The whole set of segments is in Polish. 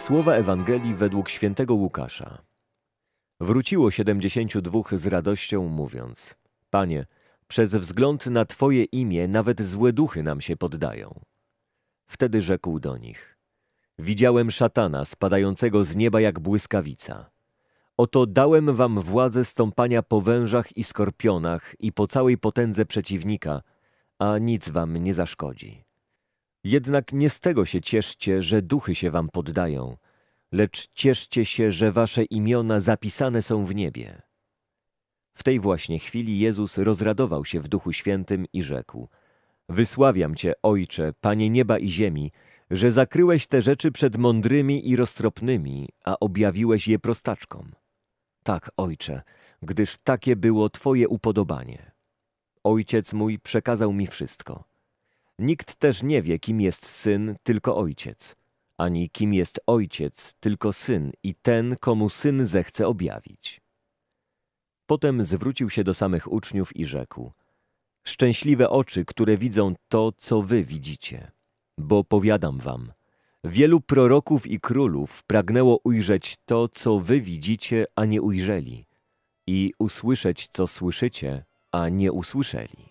Słowa Ewangelii według świętego Łukasza. Wróciło 72 z radością, mówiąc: Panie, przez wzgląd na Twoje imię nawet złe duchy nam się poddają. Wtedy rzekł do nich: Widziałem szatana spadającego z nieba jak błyskawica. Oto dałem wam władzę stąpania po wężach i skorpionach i po całej potędze przeciwnika, a nic wam nie zaszkodzi. Jednak nie z tego się cieszcie, że duchy się wam poddają, lecz cieszcie się, że wasze imiona zapisane są w niebie. W tej właśnie chwili Jezus rozradował się w Duchu Świętym i rzekł: Wysławiam Cię, Ojcze, Panie nieba i ziemi, że zakryłeś te rzeczy przed mądrymi i roztropnymi, a objawiłeś je prostaczkom. Tak, Ojcze, gdyż takie było Twoje upodobanie. Ojciec mój przekazał mi wszystko. Nikt też nie wie, kim jest Syn, tylko Ojciec, ani kim jest Ojciec, tylko Syn i ten, komu Syn zechce objawić. Potem zwrócił się do samych uczniów i rzekł: Szczęśliwe oczy, które widzą to, co wy widzicie. Bo powiadam wam, wielu proroków i królów pragnęło ujrzeć to, co wy widzicie, a nie ujrzeli, i usłyszeć, co słyszycie, a nie usłyszeli.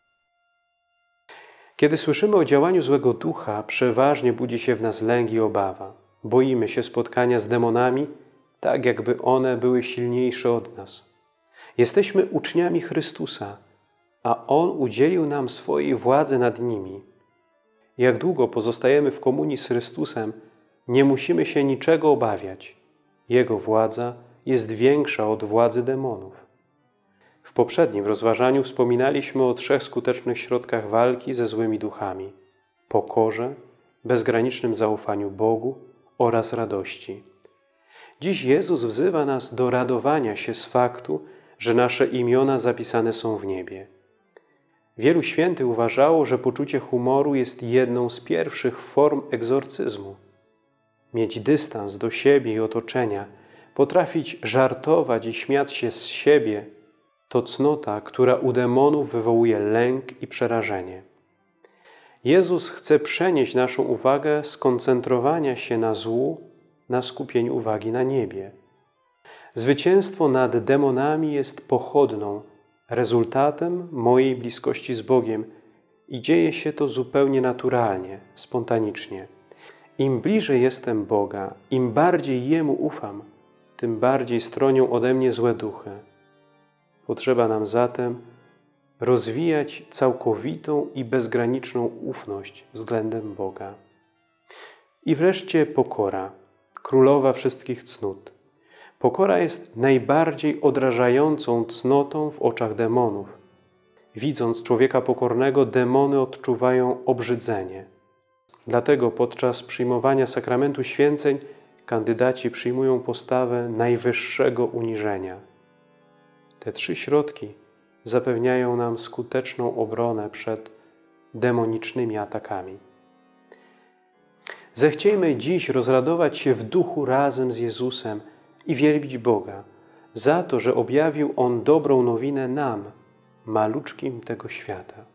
Kiedy słyszymy o działaniu złego ducha, przeważnie budzi się w nas lęk i obawa. Boimy się spotkania z demonami, tak jakby one były silniejsze od nas. Jesteśmy uczniami Chrystusa, a On udzielił nam swojej władzy nad nimi. Jak długo pozostajemy w komunii z Chrystusem, nie musimy się niczego obawiać. Jego władza jest większa od władzy demonów. W poprzednim rozważaniu wspominaliśmy o 3 skutecznych środkach walki ze złymi duchami: pokorze, bezgranicznym zaufaniu Bogu oraz radości. Dziś Jezus wzywa nas do radowania się z faktu, że nasze imiona zapisane są w niebie. Wielu świętych uważało, że poczucie humoru jest jedną z pierwszych form egzorcyzmu. Mieć dystans do siebie i otoczenia, potrafić żartować i śmiać się z siebie, to cnota, która u demonów wywołuje lęk i przerażenie. Jezus chce przenieść naszą uwagę z koncentrowania się na złu na skupieniu uwagi na niebie. Zwycięstwo nad demonami jest pochodną, rezultatem mojej bliskości z Bogiem i dzieje się to zupełnie naturalnie, spontanicznie. Im bliżej jestem Boga, im bardziej Jemu ufam, tym bardziej stronią ode mnie złe duchy. Potrzeba nam zatem rozwijać całkowitą i bezgraniczną ufność względem Boga. I wreszcie pokora, królowa wszystkich cnót. Pokora jest najbardziej odrażającą cnotą w oczach demonów. Widząc człowieka pokornego, demony odczuwają obrzydzenie. Dlatego podczas przyjmowania sakramentu święceń kandydaci przyjmują postawę najwyższego uniżenia. Te 3 środki zapewniają nam skuteczną obronę przed demonicznymi atakami. Zechciejmy dziś rozradować się w duchu razem z Jezusem i wielbić Boga za to, że objawił On dobrą nowinę nam, maluczkim tego świata.